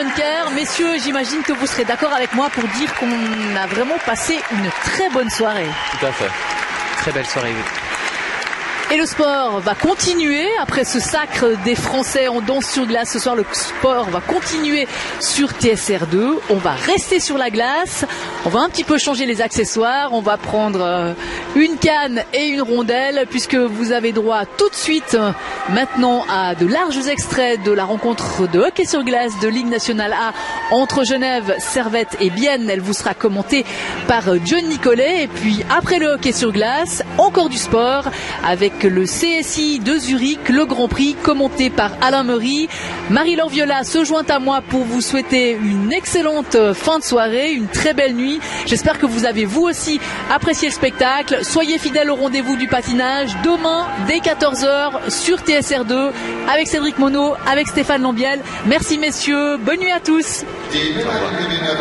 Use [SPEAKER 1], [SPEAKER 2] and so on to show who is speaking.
[SPEAKER 1] Dunkerque. Messieurs, j'imagine que vous serez d'accord avec moi pour dire qu'on a vraiment passé une très bonne soirée.
[SPEAKER 2] Tout à fait. Très belle soirée.
[SPEAKER 1] Et le sport va continuer après ce sacre des Français en danse sur glace. Ce soir, le sport va continuer sur TSR2. On va rester sur la glace. On va un petit peu changer les accessoires. On va prendre une canne et une rondelle puisque vous avez droit tout de suite maintenant à de larges extraits de la rencontre de hockey sur glace de Ligue nationale A entre Genève, Servette et Bienne. Elle vous sera commentée par John Nicolet. Et puis après le hockey sur glace, encore du sport avec le CSI de Zurich, le Grand Prix commenté par Alain Meury. Marie-Laure Viola se joint à moi pour vous souhaiter une excellente fin de soirée, une très belle nuit. J'espère que vous avez vous aussi apprécié le spectacle. Soyez fidèles au rendez-vous du patinage demain dès 14h sur TSR2 avec Cédric Monod, avec Stéphane Lambiel. Merci messieurs, bonne nuit à tous.
[SPEAKER 3] Au revoir.